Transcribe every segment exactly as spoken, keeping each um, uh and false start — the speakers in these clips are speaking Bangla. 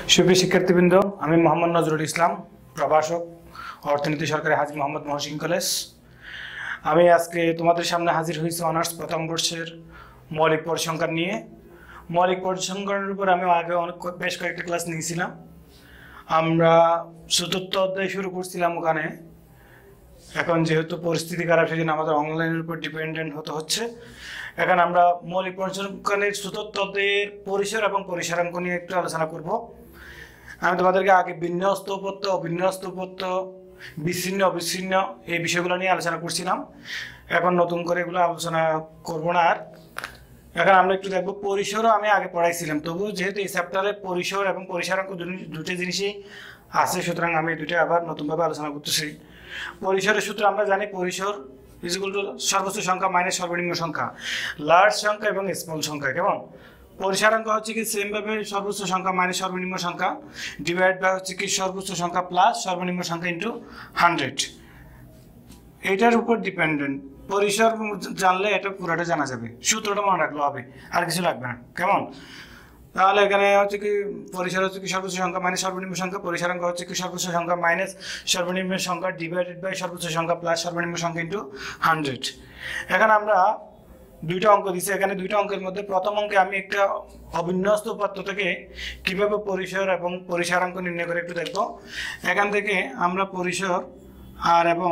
সুপ্রিয় শিক্ষার্থীবৃন্দ, আমি মোহাম্মদ নজরুল ইসলাম, প্রভাষক, অর্থনীতি সরকারি হাজী মোহাম্মদ মহসিন কলেজ। আমি আজকে তোমাদের সামনে হাজির হয়েছি অনার্স প্রথম বর্ষের মৌলিক পরিসংখ্যান নিয়ে। মৌলিক পরিসংখ্যানের উপর আমি আগে অনেক বেশ কয়েকটা ক্লাস নিয়েছিলাম। আমরা চতুর্থ অধ্যায় শুরু করছিলাম ওখানে। এখন যেহেতু পরিস্থিতি খারাপ, সেজন্য আমাদের অনলাইনের উপর ডিপেন্ডেন্ট হতে হচ্ছে। এখন আমরা মৌলিক পরিসংখ্যানের চতুর্থ অধ্যায়ের পরিসর এবং পরিসরাঙ্ক নিয়ে একটু আলোচনা করব। আমি তোমাদেরকে আগে বিন্যস্ত উপত্য, অবিন্যস্ত উপত্য, বিচ্ছিন্ন অবিচ্ছিন্ন এই বিষয়গুলো নিয়ে আলোচনা করছিলাম। এখন নতুন করে এগুলো আলোচনা করব না। আর এখন আমরা একটু দেখবো পরিসরও আমি আগে পড়াইছিলাম, তবুও যেহেতু এই চ্যাপ্টারে পরিসর এবং পরিসরাঙ্ক দুটো জিনিসই আছে, সুতরাং আমি দুটো আবার নতুনভাবে আলোচনা করতেছি। পরিসরের সূত্র আমরা জানি, পরিসর ইজ ইকুয়াল টু সর্বোচ্চ সংখ্যা মাইনাস সর্বনিম্ন সংখ্যা, লার্জ সংখ্যা এবং স্মল সংখ্যা। কেমন? পরিসরাঙ্ক হচ্ছে কি সেমভাবে সর্বোচ্চ সংখ্যা মাইনাস সর্বনিম্ন সংখ্যা ডিভাইড বাই হচ্ছে কি সর্বোচ্চ সংখ্যা প্লাস সর্বনিম্ন সংখ্যা ইন্টু হান্ড্রেড। এটার উপর ডিপেন্ডেন্ট। পরিসর জানলে এটা পুরোটা জানা যাবে, সূত্রটা মনে রাখলে হবে, আর কিছু লাগবে না। কেমন? তাহলে এখানে হচ্ছে কি পরিসর হচ্ছে কি সর্বোচ্চ সংখ্যা মাইনাস সর্বনিম্ন সংখ্যা, পরিসরাঙ্ক হচ্ছে কি সর্বোচ্চ সংখ্যা মাইনাস সর্বনিম্ন সংখ্যা ডিভাইডেড বাই সর্বোচ্চ সংখ্যা প্লাস সর্বনিম্ন সংখ্যা ইন্টু হান্ড্রেড। এখানে আমরা দুইটা অঙ্ক দিচ্ছি। এখানে দুইটা অঙ্কের মধ্যে প্রথম অঙ্কে আমি একটা অবিন্যস্ত উপাত্ত থেকে কিভাবে পরিসর এবং পরিসরাঙ্ক নির্ণয় করে একটু দেখব। এখান থেকে আমরা পরিসর আর এবং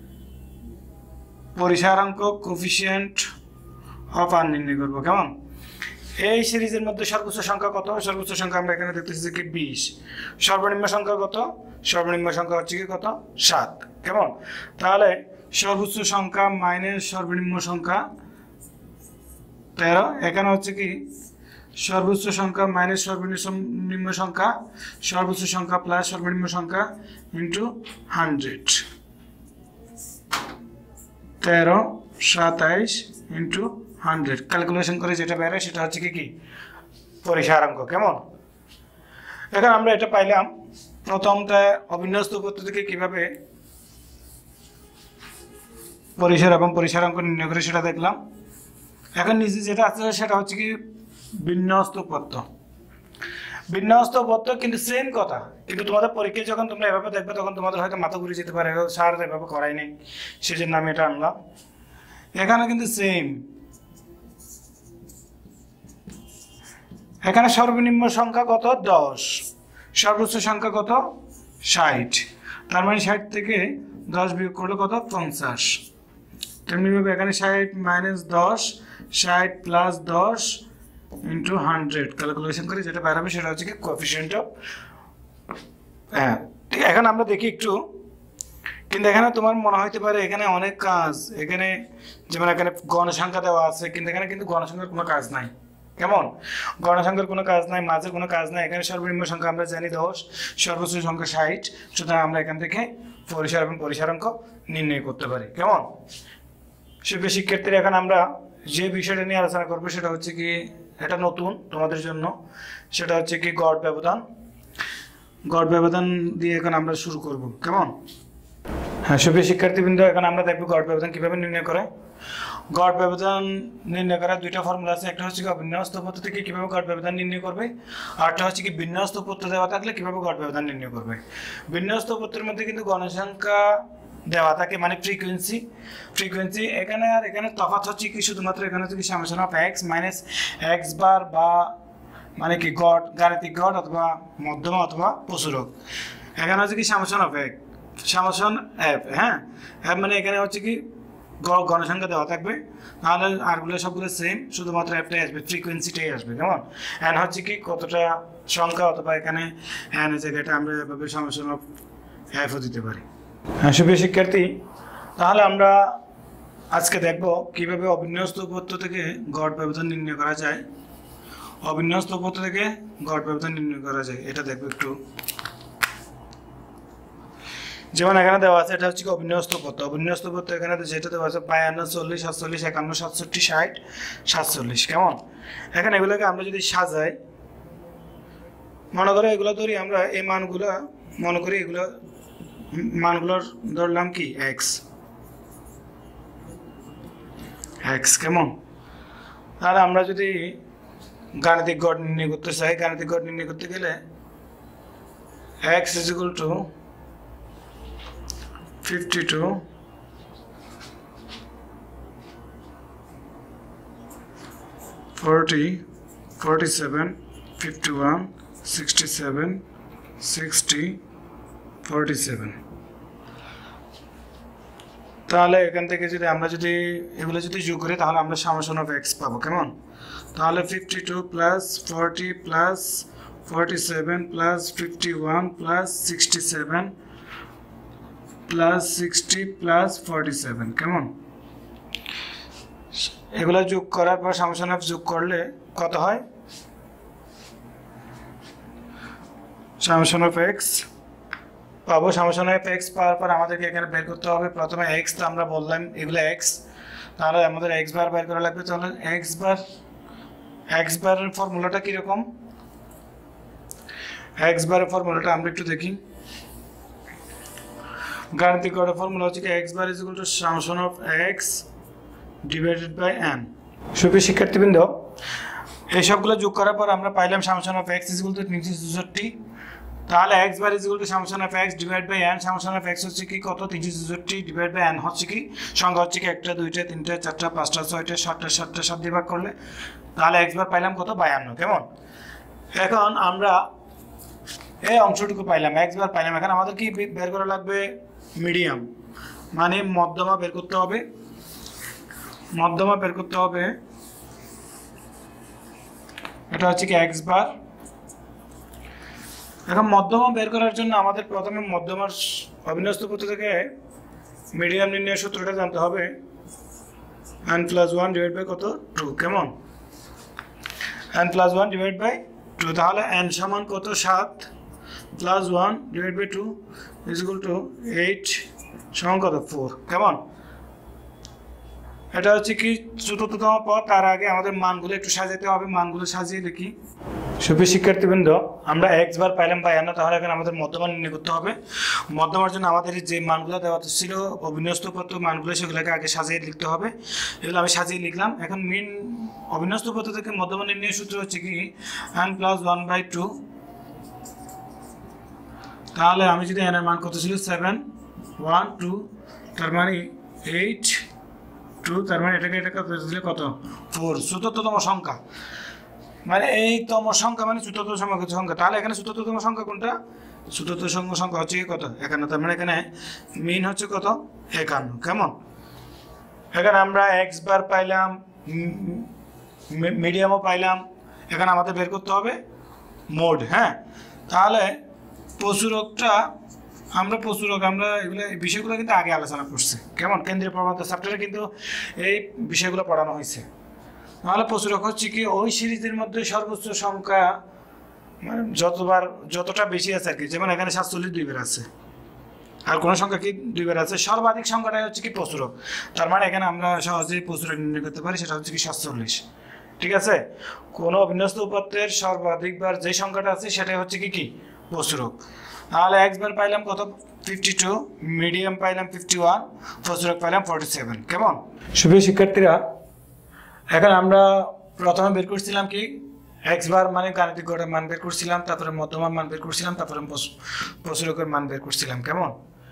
পরিসরাঙ্ক কোফিসিয়েন্ট অফ আর নির্ণয় করবো। কেমন? এই সিরিজের মধ্যে সর্বোচ্চ সংখ্যা কত? সর্বোচ্চ সংখ্যা আমরা এখানে দেখতেছি কি বিশ। সর্বনিম্ন সংখ্যা কত? সর্বনিম্ন সংখ্যা হচ্ছে কি কত? সাত। কেমন? তাহলে সর্বোচ্চ সংখ্যা মাইনাস সর্বনিম্ন সংখ্যা তেরো। এখানে হচ্ছে কি সর্বোচ্চ সংখ্যা মাইনাস সর্বনিম্ন সংখ্যা সর্বোচ্চ সংখ্যা প্লাস সর্বনিম্ন সংখ্যা ইন্টু হান্ড্রেড। তেরো সাতাইশ ইন্টু হান্ড্রেড ক্যালকুলেশন করে যেটা বেরোয় সেটা হচ্ছে কি কি পরিসরাঙ্ক। কেমন? এখন আমরা এটা পাইলাম। প্রথমটা অবিন্যস্ত উপত্য থেকে কিভাবে পরিসর এবং পরিসরাঙ্ক নির্ণয় করে সেটা দেখলাম। এখন নিচে যেটা আছে সেটা হচ্ছে কি বিন্যস্ত উপত্য। বিন্যস্ত উপত্য কিন্তু সেম কথা, কিন্তু তোমাদের পরীক্ষায় যখন তোমরা এভাবে দেখবে তখন তোমাদের হয়তো মাথা ঘুরে যেতে পারে, স্যার এভাবে করাই নেই, সেজন্য আমি এটা আনলাম। এখানে কিন্তু সেম। এখানে সর্বনিম্ন সংখ্যা কত? দশ। সর্বোচ্চ সংখ্যা কত? ষাট। তার মানে ষাট থেকে দশ বিয়োগ করলে কত? পঞ্চাশ। তেমনিভাবে এখানে ষাট মাইনাস দশ, ষাট প্লাস দশ ইন্টু হান্ড্রেড ক্যালকুলেশন করে যেটা বের হবে সেটা হচ্ছে কি কোএফিসিয়েন্ট অফ। হ্যাঁ, ঠিক। এখন আমরা দেখি একটু, কিন্তু এখানে তোমার মনে হইতে পারে এখানে অনেক কাজ। এখানে যেমন এখানে গণসংখ্যা দেওয়া আছে, কিন্তু এখানে কিন্তু গণসংখ্যার কোনো কাজ নাই। কেমন? গণসংখ্যার কোনো কাজ নাই, মাঝে কোনো কাজ নাই। এখানে সর্বনিম্ন সংখ্যা আমরা জানি দশ, সর্বোচ্চ সংখ্যা ষাট, সুতরাং আমরা এখান থেকে পরিসর এবং পরিসরাঙ্ক নির্ণয় করতে পারি। কেমন? সুপ্রিয় শিক্ষার্থীরা, এখন আমরা যে বিষয়টা নিয়ে আলোচনা করবো সেটা হচ্ছে কি, এটা নতুন তোমাদের জন্য, সেটা হচ্ছে কি গড় ব্যবধান। গড় ব্যবধান দিয়ে এখন আমরা শুরু করব। কেমন? হ্যাঁ সুপ্রিয় শিক্ষার্থীবৃন্দ, এখন আমরা দেখবো গড় ব্যবধান কিভাবে নির্ণয় করে। গড় ব্যবধান নির্ণয় করার দুইটা ফর্মুলা আছে। একটা হচ্ছে কি বিন্যস্ত উপত্য থেকে কিভাবে গড় ব্যবধান নির্ণয় করবে, আরটা হচ্ছে কি বিন্যস্ত উপত্য দেওয়া থাকলে কিভাবে গড় ব্যবধান নির্ণয় করবে। বিন্যস্ত উপত্যের মধ্যে কিন্তু গণসংখ্যা দেওয়া থাকে, মানে ফ্রিকোয়েন্সি ফ্রিকোয়েন্সি এখানে আর এখানে তফাৎ হচ্ছে কি শুধুমাত্র এখানে হচ্ছে কি summation of x minus x bar, বা মানে কি গড়, গাণিতিক গড় অথবা মধ্যমা অথবা প্রচুরক। এখানে হচ্ছে কি সামেশন অফ এক, সামেশন এফ। হ্যাঁ, এফ মানে এখানে হচ্ছে কি গণসংখ্যা দেওয়া থাকবে, নাহলে আরগুলো সবগুলো সেম, শুধুমাত্র এফটাই আসবে, ফ্রিকোয়েন্সিটাই আসবে। কেমন? এন হচ্ছে কি কতটা সংখ্যা, অথবা এখানে এন জায়গাটা আমরা এভাবে সামেশন অফ এফও দিতে পারি। হ্যাঁ সুপ্রিয় শিক্ষার্থী, তাহলে আমরা আজকে দেখব কিভাবে অবিন্যস্ত উপত্য থেকে গড় ব্যবধান নির্ণয় করা যায়। অবিন্যস্ত উপত্য থেকে গড় ব্যবধান নির্ণয় করা যায় এটা দেখবো একটু। যেমন এখানে দেওয়া আছে, এটা হচ্ছে কি অবিন্যস্ত উপত্য। অবিন্যস্ত উপত্য এখানে যেটা দেওয়া আছে বায়ান্ন, চল্লিশ, সাতচল্লিশ, একান্ন, সাতষট্টি, ষাট, সাতচল্লিশ। কেমন? এখন এগুলোকে আমরা যদি সাজাই, মনে করে এগুলো ধরি আমরা, এই মানগুলো মনে করি এগুলো মানগুলোর ধরলাম কি এক্স এক্স। কেমন? তাহলে আমরা যদি গাণিতিক গড় নির্ণয় করতে চাই, গাণিতিক গড় নির্ণয় করতে গেলে x is equal to fifty-two forty forty-seven fifty-one sixty-seven sixty forty-seven তাহলে এখান থেকে যদি আমরা যদি এগুলো যদি যোগ করি তাহলে আমরা সামেশন অফ x পাবো কেমন তাহলে fifty-two plus forty plus forty-seven plus fifty-one plus sixty-seven plus sixty plus forty-seven কেমন এগুলো যোগ করার পর সামেশন অফ যোগ করলে কত হয় সামেশন অফ x পাবো সামেশন অফ x পাওয়ার পর আমাদেরকে এখানে বের করতে হবে প্রথমে x তো আমরা বললাম এগুলো x তাহলে আমাদের x বার বের করা লাগবে তাহলে x বার x বারের ফর্মুলাটা কি রকম x বারের ফর্মুলাটা আমরা একটু দেখি গাণিতিক গড়ের ফর্মুলা হচ্ছে কি x bar is equal to summation of x divided by n সুপ্রিয় শিক্ষার্থীবৃন্দ এই সবগুলো যোগ করার পর আমরা পাইলাম summation of x is equal to তিনশো চৌষট্টি তাহলে x bar is equal to summation of x divide by n summation of x হচ্ছে কি কত তিনশো চৌষট্টি ডিভাইড বাই n হচ্ছে কি সংখ্যা হচ্ছে কি একটা দুইটা তিনটা চারটা পাঁচটা ছয়টা সাতটা সাতটা সাত দিয়ে ভাগ করলে তাহলে x বার পাইলাম কত বায়ান্ন কেমন এখন আমরা এই অংশটুকু পাইলাম x বার পাইলাম এখন আমাদের কি বের করা লাগবে মিডিয়াম মানে মধ্যমা বের করতে হবে মধ্যমা বের করতে হবে এটা হচ্ছে কি x বার এখন মধ্যমা বের করার জন্য আমাদের প্রথমে মধ্যমার অবিন্যস্ত পদ্ধতি থেকে মিডিয়াম নির্ণয়ের সূত্রটা জানতে হবে n plus one divide by কত টু কেমন n plus one divide by two তাহলে n সমান কত সাত plus one divide by two is equal to eight সমান কত ফোর কেমন এটা হচ্ছে কি চতুর্থতম পদ তার আগে আমাদের মানগুলো একটু সাজাতে হবে মানগুলো সাজিয়ে লিখি সুপ্রিয় শিক্ষার্থীবৃন্দ আমরা x বার পাইলাম বায়ান্ন তাহলে এখন আমাদের মধ্যমান নির্ণয় করতে হবে মধ্যমার জন্য আমাদের যে মানগুলো দেওয়া ছিল অবিন্যস্ত পদ্ধতি মানগুলো সেগুলোকে আগে সাজিয়ে লিখতে হবে এগুলো আমি সাজিয়ে লিখলাম এখন মিন অবিন্যস্ত পদ্ধতি থেকে মধ্যমান নির্ণয়ের সূত্র হচ্ছে কি n plus one by two তাহলে আমি যদি n এর মান কত ছিল সেভেন ওয়ান টু তার মানে এইট টু তার মানে এটাকে এটা দিলে কত ফোর চতুর্থতম সংখ্যা মানে এই তম সংখ্যা মানে চতুর্থ সংখ্যা তাহলে এখানে চতুর্থতম সংখ্যা কোনটা চতুর্থ সংখ্যা হচ্ছে কি কত একান্ন তার মানে এখানে মিন হচ্ছে কত একান্ন কেমন এখানে আমরা এক্স বার পাইলাম মিডিয়ামও পাইলাম এখানে আমাদের বের করতে হবে মোড হ্যাঁ তাহলে প্রচুরকটা আমরা প্রচুরক আমরা এগুলো বিষয়গুলো কিন্তু আগে আলোচনা করছি কেমন কেন্দ্রীয় প্রবণতা চ্যাপ্টারে কিন্তু এই বিষয়গুলো পড়ানো হয়েছে তাহলে প্রচুরক হচ্ছে কি ওই সিরিজের মধ্যে সর্বোচ্চ সংখ্যা মানে যতবার যতটা বেশি আছে আর কি যেমন এখানে সাতচল্লিশ দুইবার আছে আর কোনো সংখ্যা কি দুইবার আছে সর্বাধিক সংখ্যাটাই হচ্ছে কি প্রচুরক তার মানে এখানে আমরা সহজেই প্রচুরক নির্ণয় করতে পারি সেটা হচ্ছে কি সাতচল্লিশ ঠিক আছে কোনো অবিন্যস্ত উপাত্তের সর্বাধিকবার যে সংখ্যাটা আছে সেটাই হচ্ছে কি কি প্রচুরক তাহলে এক্স বার পাইলাম কত ফিফটি টু মিডিয়াম পাইলাম ফিফটি ওয়ান প্রচুরক পাইলাম ফর্টি সেভেন কেমন সুপ্রিয় শিক্ষার্থীরা এখন আমরা প্রথমে বের করছিলাম কি এক্স বার মানে গাণিতিক গড়ের মান বের করছিলাম তারপরে মধ্যমার মান বের করছিলাম তারপরে প্রচুরকের মান বের করছিলাম কেমন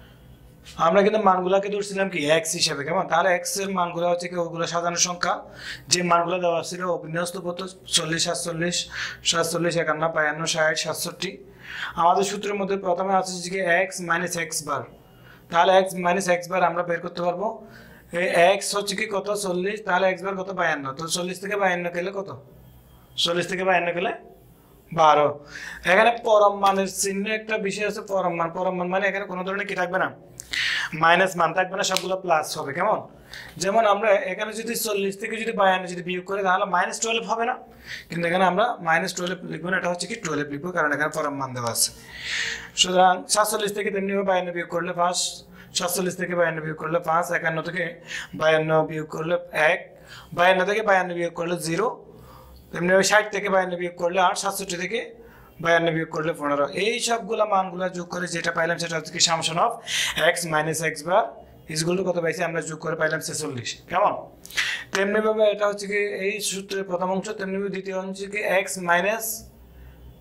আমরা কিন্তু মানগুলোকে ধরছিলাম কি এক্স হিসেবে কেমন তাহলে এক্স এর মানগুলো হচ্ছে কি ওগুলো সাধারণ সংখ্যা যে মানগুলো দেওয়া ছিল অবিন্যস্ত পদ্ধতি চল্লিশ সাতচল্লিশ সাতচল্লিশ একান্ন বায়ান্ন ষাট সাতষট্টি আমাদের সূত্রের মধ্যে প্রথমে আছে যে এক্স মাইনাস এক্স বার তাহলে এক্স মাইনাস এক্স বার আমরা বের করতে পারবো এই এক্স হচ্ছে কি কত চল্লিশ তাহলে এক্স বার কত বায়ান্ন তো চল্লিশ থেকে বায়ান্ন গেলে কত চল্লিশ থেকে বায়ান্ন গেলে বারো এখানে পরম মানের চিহ্ন একটা বিষয় আছে পরম মান পরম মান মানে এখানে কোনো ধরনের কি থাকবে না মাইনাস মান থাকবে না সবগুলো প্লাস হবে কেমন যেমন আমরা এখানে যদি চল্লিশ থেকে যদি বায়ান্ন যদি বিয়োগ করি তাহলে মাইনাস টুয়েলভ হবে না কিন্তু এখানে আমরা মাইনাস টুয়েলভ লিখবো না এটা হচ্ছে কি টুয়েলভ লিখবো কারণ এখানে পরম মান দেওয়া আছে সুতরাং সাতচল্লিশ থেকে তেমনিভাবে বায়ান্ন বিয়োগ করলে পাঁচ সাতচল্লিশ থেকে বায়ান্ন বিয়োগ করলে পাঁচ একান্ন থেকে বায়ান্ন বিয়োগ করলে এক বায়ান্ন থেকে বায়ান্ন বিয়োগ করলে জিরো তেমনিভাবে ষাট থেকে বায়ান্ন বিয়োগ করলে আট সাতষট্টি থেকে বায়ান্ন বিয়োগ করলে পনেরো এই সবগুলো মানগুলো যোগ করে যেটা পাইলাম সেটা হচ্ছে কি summation of x minus x bar ইজগুলো কত পাইছি আমরা যোগ করে পাইলাম ছেচল্লিশ কেমন তেমনিভাবে এটা হচ্ছে কি এই সূত্রের প্রথম অংশ তেমনিভাবে দ্বিতীয় অংশ কি এক্স মাইনাস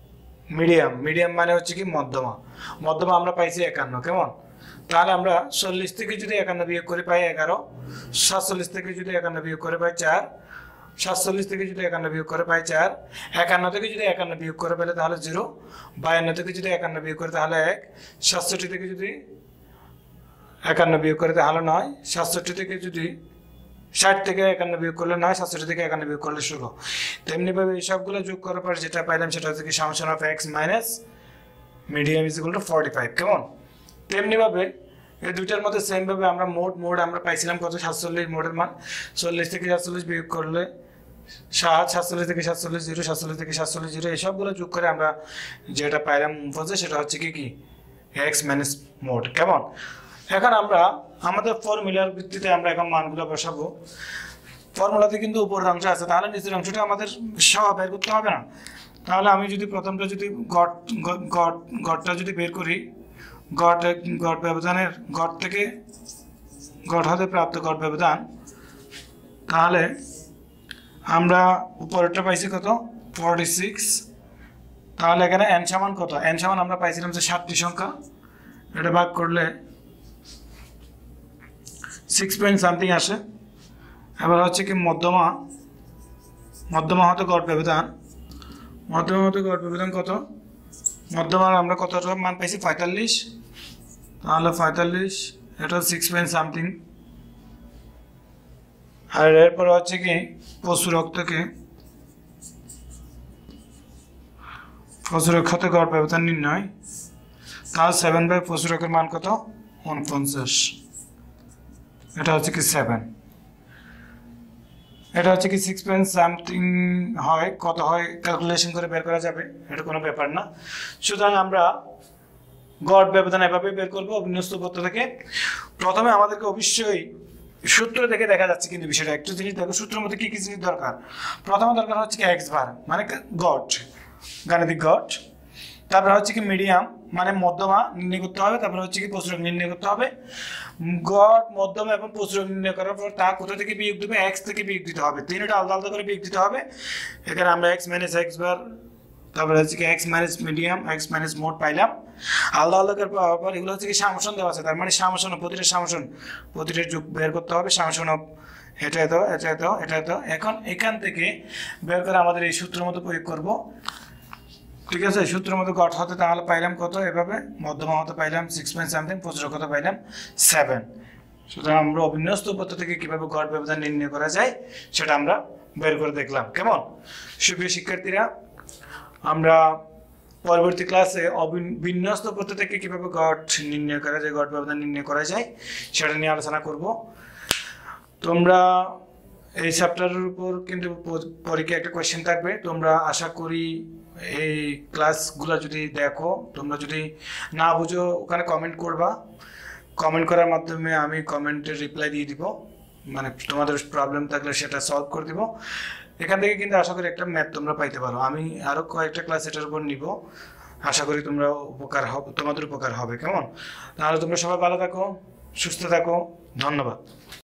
মিডিয়াম মিডিয়াম মানে হচ্ছে কি মধ্যমা মধ্যমা আমরা পাইছি একান্ন কেমন তাহলে আমরা চল্লিশ থেকে যদি একান্ন বিয়োগ করে পাই এগারো সাতচল্লিশ থেকে যদি একান্ন বিয়োগ করে পাই চার সাতচল্লিশ থেকে যদি একান্ন বিয়োগ করে পাই চার একান্ন থেকে যদি একান্ন বিয়োগ করে পেলে তাহলে জিরো বায়ান্ন থেকে যদি একান্ন বিয়োগ করে তাহলে এক সাতষট্টি থেকে যদি একান্ন বিয়োগ করে তাহলে নয় সাতষট্টি থেকে যদি ষাট থেকে একান্ন বিয়োগ করলে নয় সাতষট্টি থেকে একান্ন বিয়োগ করলে ষোলো তেমনিভাবে এই সবগুলো যোগ করার পর যেটা পাইলাম সেটা হচ্ছে কি summation of x minus medium is equal to forty five কেমন তেমনিভাবে এই দুইটার মধ্যে সেমভাবে আমরা মোট মোট আমরা পাইছিলাম কত সাতচল্লিশ মোটের মান চল্লিশ থেকে সাতচল্লিশ বিয়োগ করলে সাত সাতচল্লিশ থেকে সাতচল্লিশ জিরো সাতচল্লিশ থেকে সাতচল্লিশ জিরো এইসবগুলো যোগ করে আমরা যেটা পাইলাম বলছে সেটা হচ্ছে কি কি এক্স মাইনাস মোট কেমন এখন আমরা আমাদের ফর্মুলার ভিত্তিতে আমরা এখন মানগুলো বসাবো ফর্মুলাতে কিন্তু উপরের অংশ আছে তাহলে নিচের অংশটা আমাদের সহ বের করতে হবে না তাহলে আমি যদি প্রথমটা যদি গড় গড় গড়টা যদি বের করি গড় গড় ব্যবধানের গড় থেকে গড় হতে প্রাপ্ত গড় ব্যবধান তাহলে আমরা উপরেরটা পাইছি কত ফর্টি সিক্স তাহলে এখানে এন সমান কত এন সমান আমরা পাইছিলাম যে সাতটি সংখ্যা এটা ভাগ করলে সিক্স পয়েন্ট সামথিং আসে এবার হচ্ছে কি মধ্যমা মধ্যমা হতে গড় ব্যবধান মধ্যমা হতে গড় ব্যবধান কত মধ্যমার আমরা কত মান পাইছি পঁয়তাল্লিশ তাহলে পঁয়তাল্লিশ এটা সিক্স পয়েন্ট সামথিং আর এরপর হচ্ছে কি প্রচুরক থেকে প্রচুরক হতে গড় ব্যবধান নির্ণয় তাহলে সেভেন বাই প্রচুরকের মান কত উনপঞ্চাশ এটা হচ্ছে কি সেভেন এটা হচ্ছে কি সিক্স পয়েন্ট সামথিং হয় কত হয় ক্যালকুলেশন করে বের করা যাবে এটা কোনো ব্যাপার না সুতরাং আমরা গড় ব্যবধান এভাবে বের করবো অবিন্যস্ত পত্র থেকে প্রথমে আমাদেরকে অবশ্যই সূত্র দেখে দেখা যাচ্ছে কিন্তু বিষয়টা একটু জিনিস দেখো সূত্রের মধ্যে কি কি জিনিস দরকার প্রথমে দরকার হচ্ছে কি এক্স বার মানে গড় গাণিতিক গড় তারপরে হচ্ছে কি মিডিয়াম মানে মধ্যমা নির্ণয় করতে হবে তারপরে হচ্ছে কি প্রচুরক নির্ণয় করতে হবে গড় মধ্যমা এবং প্রচুরক নির্ণয় করার পর তা কোথা থেকে বিয়োগ দেবে এক্স থেকে বিয়োগ দিতে হবে তিনটা আলাদা আলাদা করে বিয়োগ দিতে হবে এখানে আমরা এক্স মাইনাস এক্স বার তারপরে হচ্ছে কি x minus medium x minus মোট পাইলাম আলাদা আলাদা করে পাওয়ার পর এগুলো হচ্ছে কি সামসন দেওয়া আছে তার মানে সামসন প্রতিটা সামসন প্রতিটা যোগ বের করতে হবে সামসন এটা এত এটা এত এটা এত এখন এখান থেকে বের করে আমাদের এই সূত্রের মতো প্রয়োগ করবো ঠিক আছে সূত্রের মতো গড় হতে তাহলে পাইলাম কত এভাবে মধ্যমা হতে পাইলাম সিক্স পয়েন্ট সামথিং প্রচুরক হতে পাইলাম সেভেন সুতরাং আমরা অবিন্যস্ত পত্র থেকে কিভাবে গড় ব্যবধান নির্ণয় করা যায় সেটা আমরা বের করে দেখলাম কেমন সুপ্রিয় শিক্ষার্থীরা আমরা পরবর্তী ক্লাসে অবিন্যস্ত পত্র থেকে কিভাবে গড় নির্ণয় করা যায় গড় ব্যবধান নির্ণয় করা যায় সেটা নিয়ে আলোচনা করব তোমরা এই চ্যাপ্টারের উপর কিন্তু পরীক্ষায় একটা কোয়েশ্চেন থাকবে তোমরা আশা করি এই ক্লাসগুলো যদি দেখো তোমরা যদি না বুঝো ওখানে কমেন্ট করবা কমেন্ট করার মাধ্যমে আমি কমেন্টের রিপ্লাই দিয়ে দিব মানে তোমাদের প্রবলেম থাকলে সেটা সলভ করে দিব এখান থেকে কিন্তু আশা করি একটা ম্যাথ তোমরা পাইতে পারো আমি আরও কয়েকটা ক্লাস এটার উপর নিব আশা করি তোমরা উপকার হবে তোমাদের উপকার হবে কেমন তাহলে তোমরা সবাই ভালো থাকো সুস্থ থাকো ধন্যবাদ।